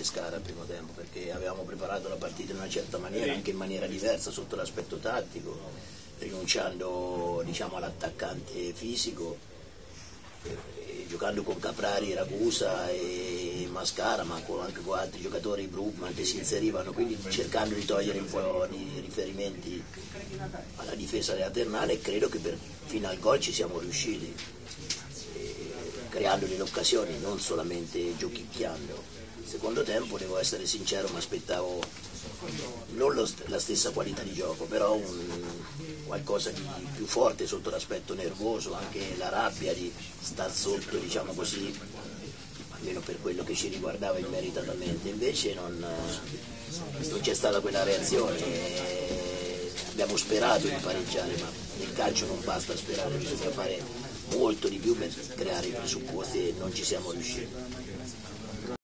Pescara al primo tempo, perché avevamo preparato la partita in una certa maniera, anche in maniera diversa sotto l'aspetto tattico, rinunciando, diciamo, all'attaccante fisico, giocando con Caprari, Ragusa e Mascara, ma anche con altri giocatori, Brugman, che si inserivano, quindi cercando di togliere un po' di riferimenti alla difesa della Ternana, e credo che fino al gol ci siamo riusciti, creando delle occasioni, non solamente giochicchiando. Secondo tempo, devo essere sincero, mi aspettavo non la stessa qualità di gioco, però qualcosa di più forte sotto l'aspetto nervoso, anche la rabbia di star sotto, diciamo così, almeno per quello che ci riguardava immeritatamente. Invece non c'è stata quella reazione, abbiamo sperato di pareggiare, ma nel calcio non basta sperare, bisogna fare molto di più per creare i presupposti, e non ci siamo riusciti.